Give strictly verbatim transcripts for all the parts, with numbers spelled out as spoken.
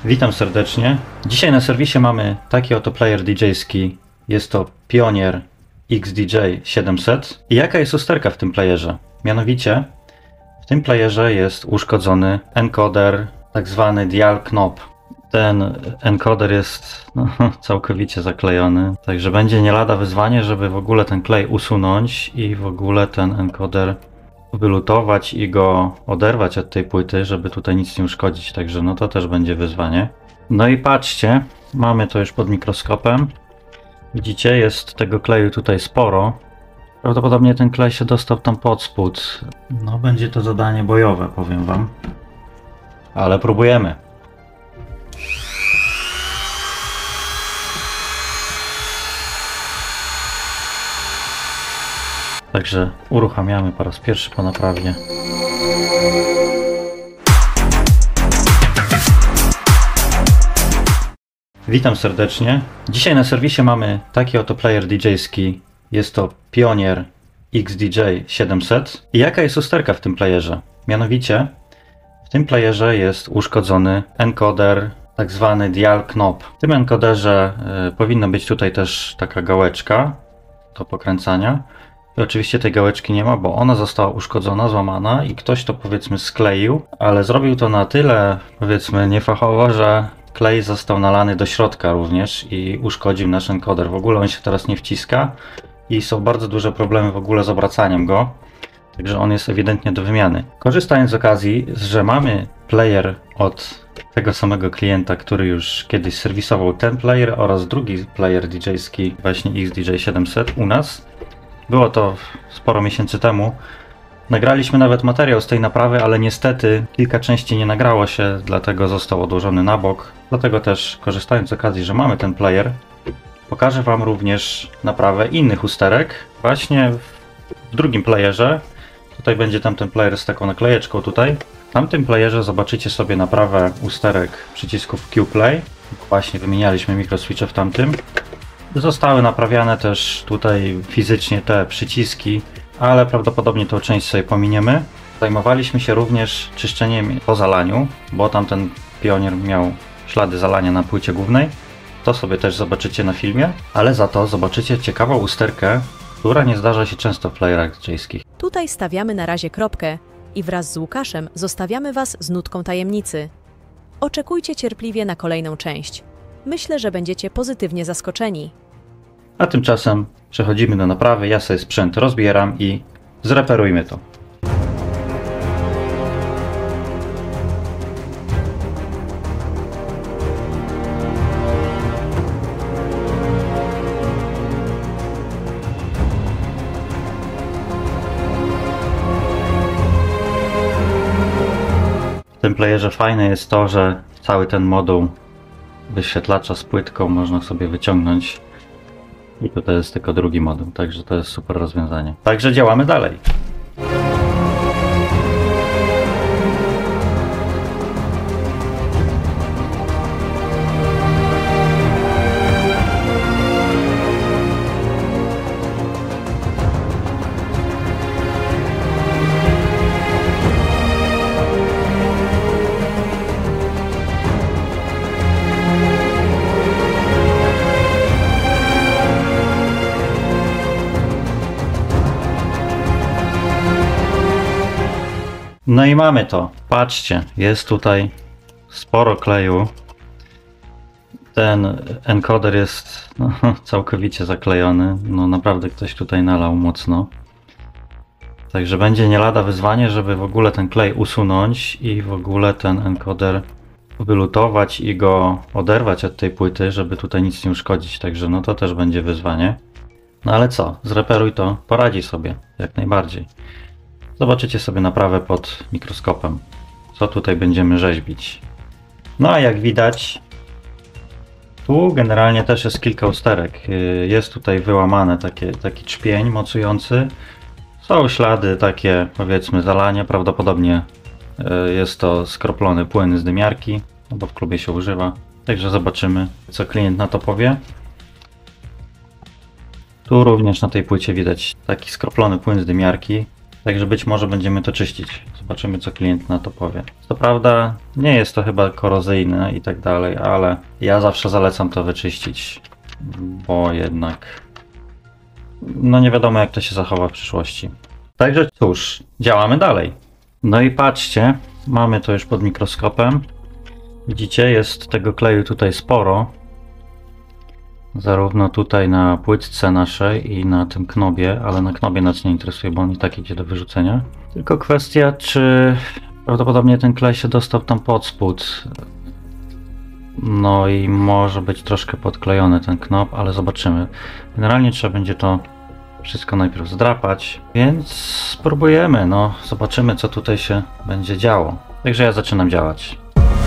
Witam serdecznie. Dzisiaj na serwisie mamy taki oto player didżejski. Jest to Pioneer X D J siedemset. I jaka jest usterka w tym playerze? Mianowicie w tym playerze jest uszkodzony encoder, tak zwany dial knob. Ten encoder jest no, całkowicie zaklejony, także będzie nie lada wyzwanie, żeby w ogóle ten klej usunąć i w ogóle ten encoder wylutować i go oderwać od tej płyty, żeby tutaj nic nie uszkodzić, także no to też będzie wyzwanie. No i patrzcie, mamy to już pod mikroskopem. Widzicie, jest tego kleju tutaj sporo. Prawdopodobnie ten klej się dostał tam pod spód. No będzie to zadanie bojowe, powiem wam. Ale próbujemy. Także uruchamiamy po raz pierwszy po naprawie. Witam serdecznie. Dzisiaj na serwisie mamy taki oto player didżejski. Jest to Pioneer X D J siedemset. I jaka jest usterka w tym playerze? Mianowicie w tym playerze jest uszkodzony encoder, tak zwany dial knob. W tym encoderze y, powinna być tutaj też taka gałeczka do pokręcania. I oczywiście tej gałeczki nie ma, bo ona została uszkodzona, złamana i ktoś to powiedzmy skleił, ale zrobił to na tyle powiedzmy niefachowo, że klej został nalany do środka również i uszkodził nasz encoder. W ogóle on się teraz nie wciska i są bardzo duże problemy w ogóle z obracaniem go, także on jest ewidentnie do wymiany. Korzystając z okazji, że mamy player od tego samego klienta, który już kiedyś serwisował ten player oraz drugi player didżejski, właśnie X D J siedemset u nas. Było to sporo miesięcy temu. Nagraliśmy nawet materiał z tej naprawy, ale niestety kilka części nie nagrało się, dlatego został odłożony na bok. Dlatego też, korzystając z okazji, że mamy ten player, pokażę wam również naprawę innych usterek. Właśnie w drugim playerze, tutaj będzie tamten player z taką naklejeczką tutaj. W tamtym playerze zobaczycie sobie naprawę usterek przycisków Q-Play. Właśnie wymienialiśmy mikroswitche w tamtym. Zostały naprawiane też tutaj fizycznie te przyciski, ale prawdopodobnie tą część sobie pominiemy. Zajmowaliśmy się również czyszczeniem po zalaniu, bo tamten Pioneer miał ślady zalania na płycie głównej. To sobie też zobaczycie na filmie, ale za to zobaczycie ciekawą usterkę, która nie zdarza się często w playerach didżejskich. Tutaj stawiamy na razie kropkę i wraz z Łukaszem zostawiamy Was z nutką tajemnicy. Oczekujcie cierpliwie na kolejną część. Myślę, że będziecie pozytywnie zaskoczeni. A tymczasem przechodzimy do naprawy, ja sobie sprzęt rozbieram i zreperujmy to. W tym playerze fajne jest to, że cały ten moduł wyświetlacza z płytką można sobie wyciągnąć. I tutaj jest tylko drugi moduł, także to jest super rozwiązanie. Także działamy dalej. No i mamy to. Patrzcie, jest tutaj sporo kleju. Ten encoder jest no, całkowicie zaklejony. No naprawdę ktoś tutaj nalał mocno. Także będzie nie lada wyzwanie, żeby w ogóle ten klej usunąć i w ogóle ten encoder wylutować i go oderwać od tej płyty, żeby tutaj nic nie uszkodzić. Także no to też będzie wyzwanie. No ale co? Zreperuj to, poradzi sobie jak najbardziej. Zobaczycie sobie naprawę pod mikroskopem, co tutaj będziemy rzeźbić. No a jak widać, tu generalnie też jest kilka usterek. Jest tutaj wyłamane takie, taki trzpień mocujący. Są ślady takie, powiedzmy, zalania. Prawdopodobnie jest to skroplony płyn z dymiarki, no bo w klubie się używa. Także zobaczymy, co klient na to powie. Tu również na tej płycie widać taki skroplony płyn z dymiarki. Także być może będziemy to czyścić. Zobaczymy, co klient na to powie. Co prawda nie jest to chyba korozyjne i tak dalej, ale ja zawsze zalecam to wyczyścić, bo jednak no nie wiadomo, jak to się zachowa w przyszłości. Także cóż, działamy dalej. No i patrzcie, mamy to już pod mikroskopem. Widzicie, jest tego kleju tutaj sporo. Zarówno tutaj na płytce naszej i na tym knobie, ale na knobie nas nie interesuje, bo on i tak idzie do wyrzucenia. Tylko kwestia, czy prawdopodobnie ten klej się dostał tam pod spód. No i może być troszkę podklejony ten knop, ale zobaczymy. Generalnie trzeba będzie to wszystko najpierw zdrapać, więc spróbujemy, no zobaczymy, co tutaj się będzie działo. Także ja zaczynam działać.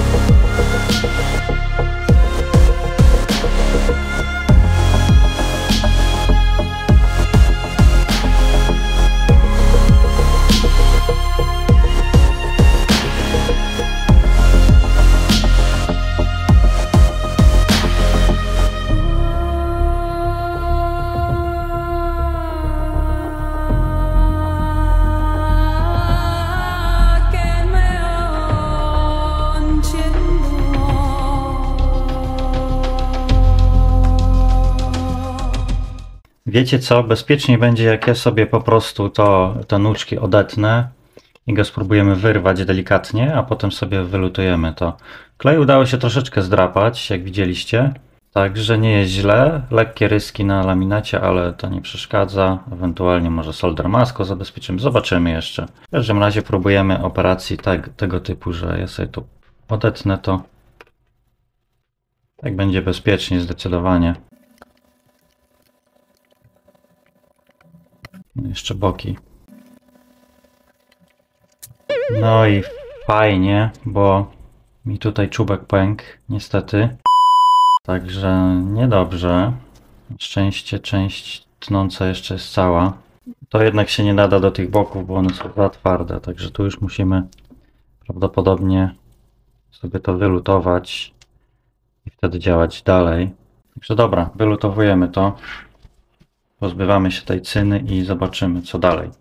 Wiecie co? Bezpieczniej będzie, jak ja sobie po prostu to, te nóżki odetnę i go spróbujemy wyrwać delikatnie, a potem sobie wylutujemy to. Klej udało się troszeczkę zdrapać, jak widzieliście. Także nie jest źle. Lekkie ryski na laminacie, ale to nie przeszkadza. Ewentualnie może solder maską zabezpieczymy. Zobaczymy jeszcze. W każdym razie próbujemy operacji tak, tego typu, że ja sobie tu odetnę to. Tak będzie bezpiecznie zdecydowanie. Jeszcze boki. No i fajnie, bo mi tutaj czubek pękł, niestety. Także niedobrze. Na szczęście część tnąca jeszcze jest cała. To jednak się nie nada do tych boków, bo one są za twarde. Także tu już musimy prawdopodobnie sobie to wylutować i wtedy działać dalej. Także dobra, wylutowujemy to. Pozbywamy się tej cyny i zobaczymy, co dalej.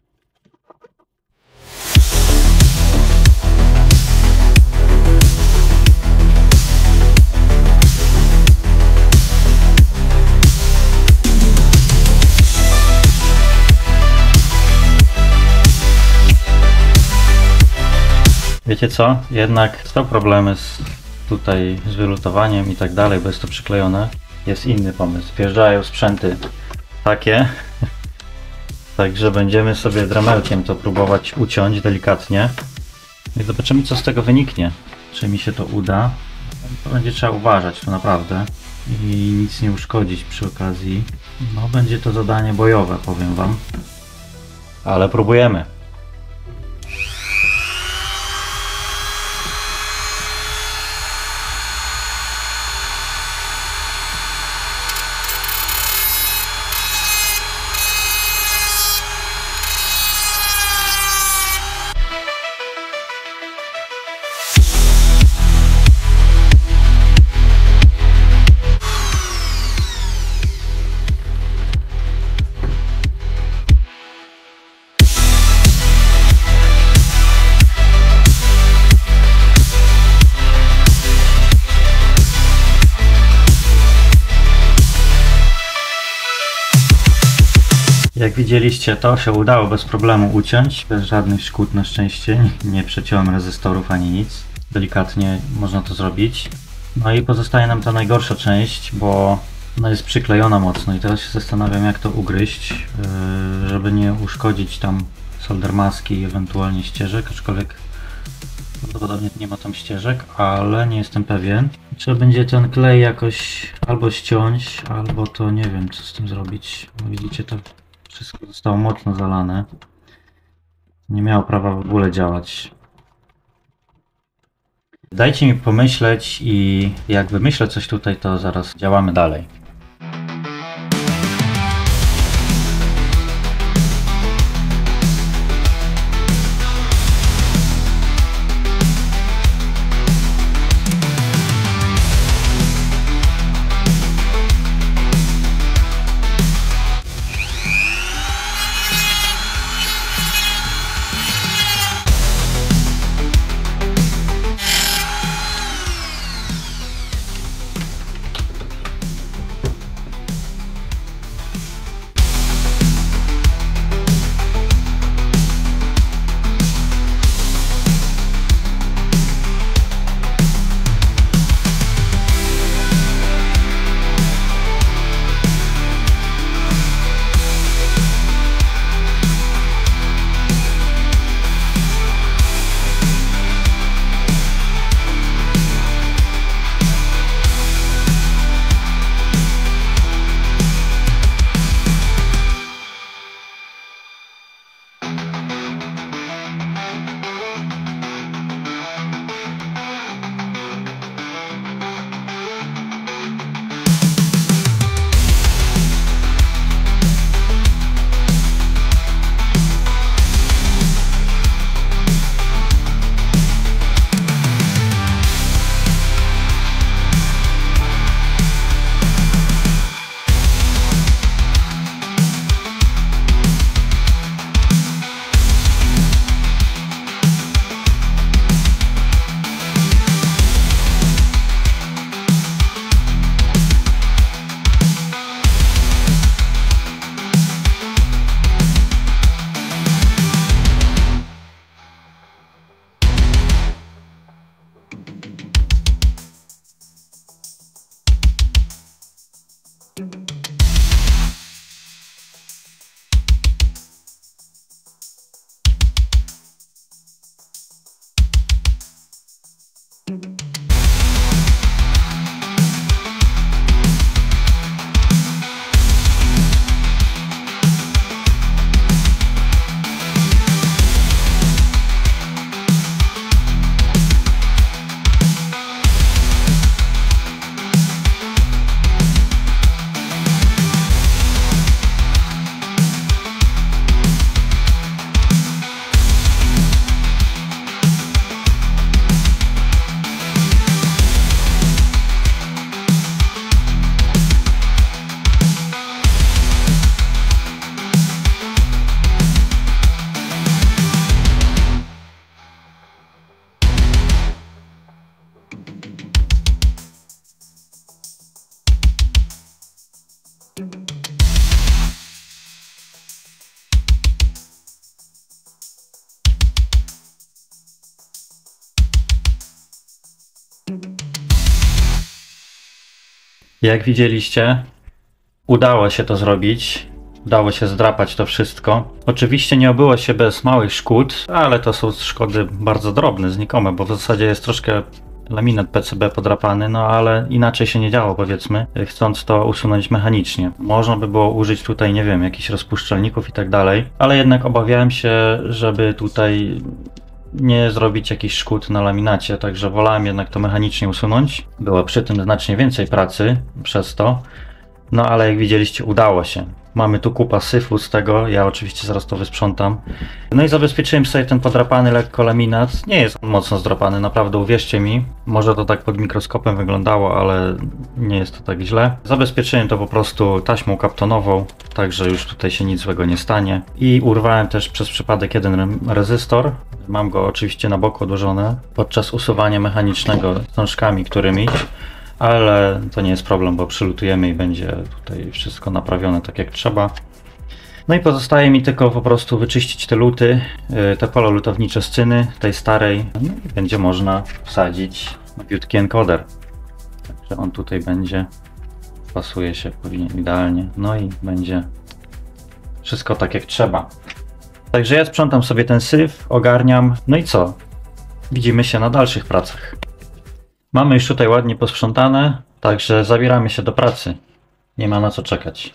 Wiecie co? Jednak są problemy z, tutaj z wylutowaniem i tak dalej, bo jest to przyklejone. Jest inny pomysł. Wjeżdżają sprzęty takie, także będziemy sobie dramelkiem to próbować uciąć delikatnie i zobaczymy, co z tego wyniknie, czy mi się to uda. To będzie trzeba uważać tu naprawdę i nic nie uszkodzić przy okazji. No będzie to zadanie bojowe, powiem wam, ale próbujemy. Jak widzieliście, to się udało bez problemu uciąć, bez żadnych szkód na szczęście. Nie przeciąłem rezystorów ani nic. Delikatnie można to zrobić. No i pozostaje nam ta najgorsza część, bo ona jest przyklejona mocno i teraz się zastanawiam, jak to ugryźć, żeby nie uszkodzić tam solder maski i ewentualnie ścieżek, aczkolwiek prawdopodobnie nie ma tam ścieżek, ale nie jestem pewien. Trzeba będzie ten klej jakoś albo ściąć, albo to nie wiem, co z tym zrobić. Bo widzicie, to wszystko zostało mocno zalane. Nie miało prawa w ogóle działać. Dajcie mi pomyśleć i jak wymyślę coś tutaj, to zaraz działamy dalej. Jak widzieliście, udało się to zrobić. Udało się zdrapać to wszystko. Oczywiście nie obyło się bez małych szkód, ale to są szkody bardzo drobne, znikome, bo w zasadzie jest troszkę laminat P C B podrapany, no ale inaczej się nie działo, powiedzmy, chcąc to usunąć mechanicznie. Można by było użyć tutaj, nie wiem, jakichś rozpuszczalników i tak dalej, ale jednak obawiałem się, żeby tutaj nie zrobić jakichś szkód na laminacie, także wolałem jednak to mechanicznie usunąć. Było przy tym znacznie więcej pracy przez to, no ale jak widzieliście, udało się. Mamy tu kupa syfu z tego, ja oczywiście zaraz to wysprzątam. No i zabezpieczyłem sobie ten podrapany lekko laminat. Nie jest on mocno zdrapany, naprawdę, uwierzcie mi. Może to tak pod mikroskopem wyglądało, ale nie jest to tak źle. Zabezpieczyłem to po prostu taśmą kaptonową, także już tutaj się nic złego nie stanie. I urwałem też przez przypadek jeden rezystor. Mam go oczywiście na boku odłożony podczas usuwania mechanicznego wstążkami którymiś. Ale to nie jest problem, bo przylutujemy i będzie tutaj wszystko naprawione tak jak trzeba. No i pozostaje mi tylko po prostu wyczyścić te luty, te pole lutownicze z cyny, tej starej, no i będzie można wsadzić nowiutki encoder. Także on tutaj będzie, pasuje się, powinien idealnie, no i będzie wszystko tak jak trzeba. Także ja sprzątam sobie ten syf, ogarniam, no i co? Widzimy się na dalszych pracach. Mamy już tutaj ładnie posprzątane, także zabieramy się do pracy. Nie ma na co czekać.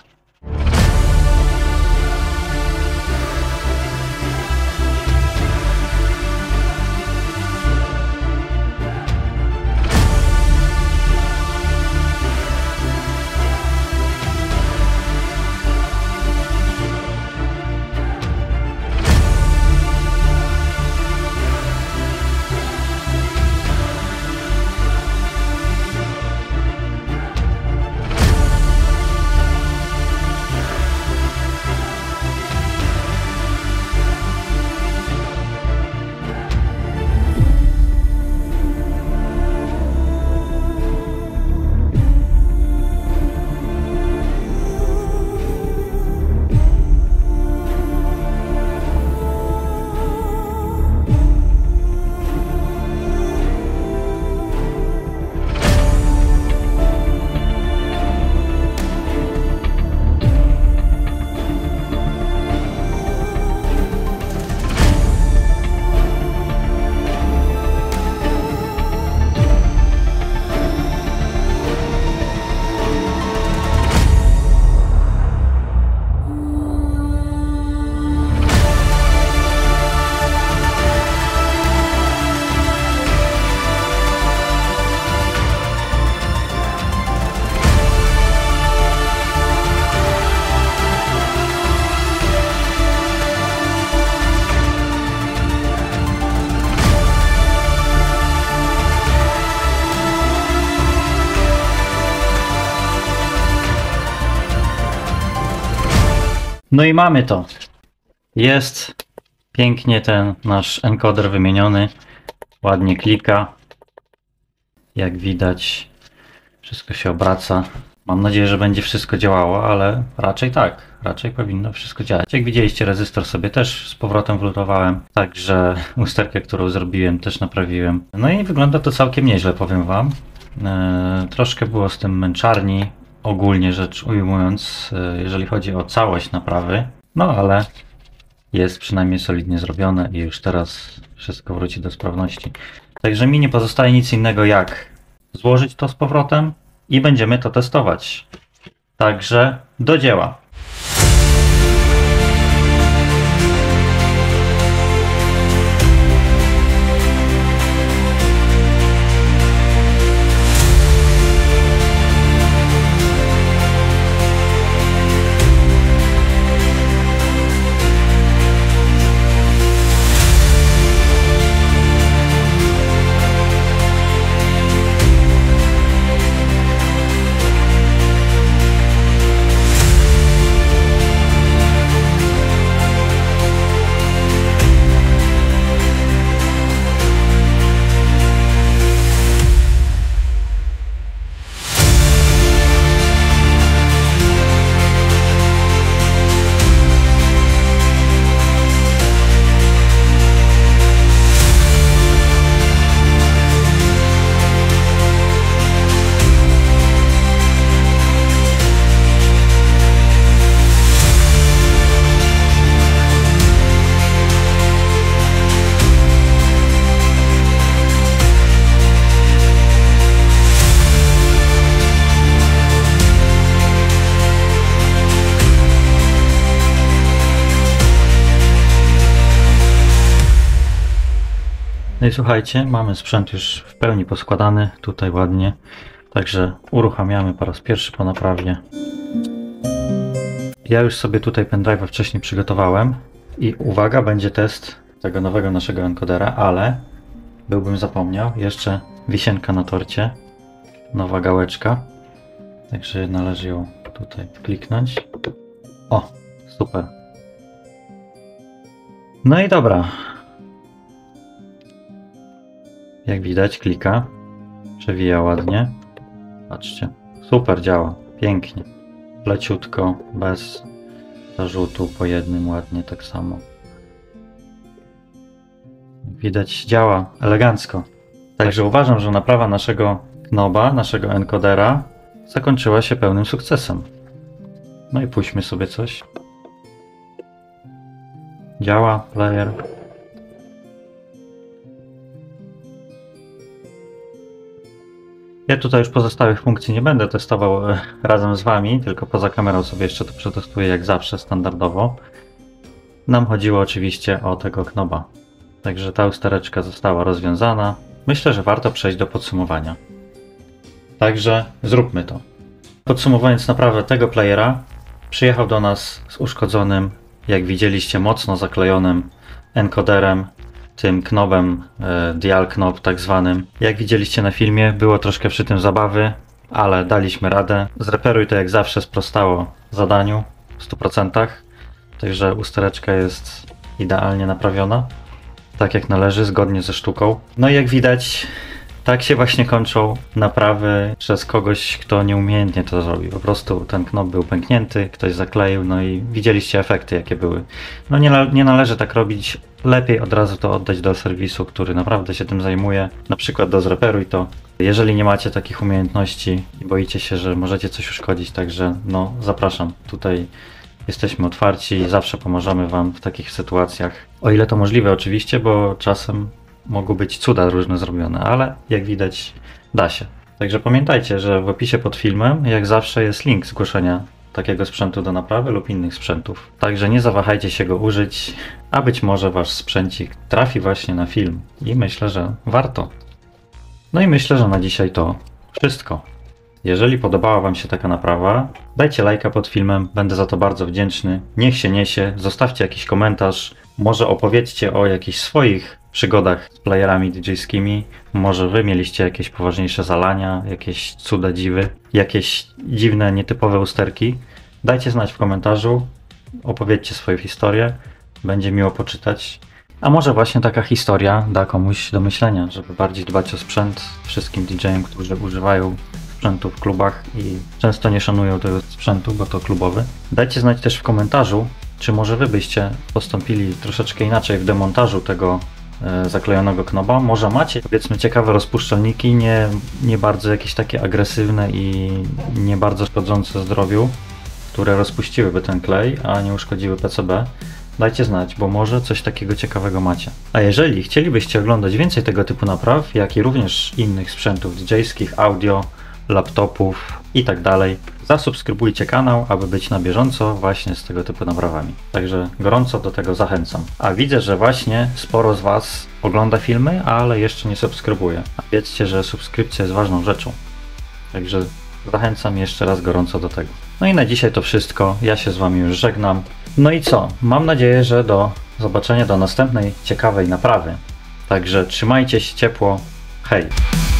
No i mamy to. Jest pięknie ten nasz encoder wymieniony. Ładnie klika. Jak widać, wszystko się obraca. Mam nadzieję, że będzie wszystko działało, ale raczej tak. Raczej powinno wszystko działać. Jak widzieliście, rezystor sobie też z powrotem wlutowałem. Także usterkę, którą zrobiłem, też naprawiłem. No i wygląda to całkiem nieźle, powiem wam. Eee, troszkę było z tym męczarni, ogólnie rzecz ujmując, jeżeli chodzi o całość naprawy. No ale jest przynajmniej solidnie zrobione i już teraz wszystko wróci do sprawności. Także mi nie pozostaje nic innego jak złożyć to z powrotem i będziemy to testować. Także do dzieła. No i słuchajcie, mamy sprzęt już w pełni poskładany, tutaj ładnie. Także uruchamiamy po raz pierwszy po naprawie. Ja już sobie tutaj pendrive'a wcześniej przygotowałem i uwaga, będzie test tego nowego naszego encodera, ale byłbym zapomniał, jeszcze wisienka na torcie, nowa gałeczka, także należy ją tutaj kliknąć. O, super. No i dobra. Jak widać, klika, przewija ładnie. Patrzcie, super działa, pięknie. Leciutko, bez zarzutu, po jednym ładnie tak samo. Widać, działa elegancko. Także uważam, że naprawa naszego knoba, naszego encodera zakończyła się pełnym sukcesem. No i puśćmy sobie coś. Działa player. Ja tutaj już pozostałych funkcji nie będę testował e, razem z Wami, tylko poza kamerą sobie jeszcze to przetestuję jak zawsze standardowo. Nam chodziło oczywiście o tego knoba. Także ta ustereczka została rozwiązana. Myślę, że warto przejść do podsumowania. Także zróbmy to. Podsumowując naprawę tego playera, przyjechał do nas z uszkodzonym, jak widzieliście, mocno zaklejonym encoderem, tym knobem, e, dial knob tak zwanym. Jak widzieliście na filmie, było troszkę przy tym zabawy, ale daliśmy radę. Zreperuj to jak zawsze sprostało zadaniu w stu procentach, także ustereczka jest idealnie naprawiona, tak jak należy, zgodnie ze sztuką. No i jak widać, tak się właśnie kończą naprawy przez kogoś, kto nieumiejętnie to zrobił. Po prostu ten knop był pęknięty, ktoś zakleił, no i widzieliście efekty jakie były. No nie, nie należy tak robić, lepiej od razu to oddać do serwisu, który naprawdę się tym zajmuje, na przykład do Zreperuj to. Jeżeli nie macie takich umiejętności i boicie się, że możecie coś uszkodzić, także no zapraszam, tutaj jesteśmy otwarci i zawsze pomożemy Wam w takich sytuacjach. O ile to możliwe oczywiście, bo czasem mogą być cuda różne zrobione, ale jak widać da się. Także pamiętajcie, że w opisie pod filmem jak zawsze jest link zgłoszenia takiego sprzętu do naprawy lub innych sprzętów. Także nie zawahajcie się go użyć, a być może Wasz sprzęcik trafi właśnie na film i myślę, że warto. No i myślę, że na dzisiaj to wszystko. Jeżeli podobała Wam się taka naprawa, dajcie lajka pod filmem, będę za to bardzo wdzięczny. Niech się niesie, zostawcie jakiś komentarz, może opowiedzcie o jakichś swoich przygodach z playerami didżejskimi. Może Wy mieliście jakieś poważniejsze zalania, jakieś cuda dziwy, jakieś dziwne, nietypowe usterki. Dajcie znać w komentarzu, opowiedzcie swoje historie, będzie miło poczytać. A może właśnie taka historia da komuś do myślenia, żeby bardziej dbać o sprzęt wszystkim didżejom, którzy używają sprzętu w klubach i często nie szanują tego sprzętu, bo to klubowy. Dajcie znać też w komentarzu, czy może Wy byście postąpili troszeczkę inaczej w demontażu tego e, zaklejonego knoba. Może macie, powiedzmy, ciekawe rozpuszczalniki, nie, nie bardzo jakieś takie agresywne i nie bardzo szkodzące zdrowiu, które rozpuściłyby ten klej, a nie uszkodziły P C B. Dajcie znać, bo może coś takiego ciekawego macie. A jeżeli chcielibyście oglądać więcej tego typu napraw, jak i również innych sprzętów didżejskich, audio, laptopów i tak dalej, zasubskrybujcie kanał, aby być na bieżąco właśnie z tego typu naprawami. Także gorąco do tego zachęcam. A widzę, że właśnie sporo z Was ogląda filmy, ale jeszcze nie subskrybuje. A wiedzcie, że subskrypcja jest ważną rzeczą. Także zachęcam jeszcze raz gorąco do tego. No i na dzisiaj to wszystko. Ja się z Wami już żegnam. No i co? Mam nadzieję, że do zobaczenia do następnej ciekawej naprawy. Także trzymajcie się ciepło. Hej!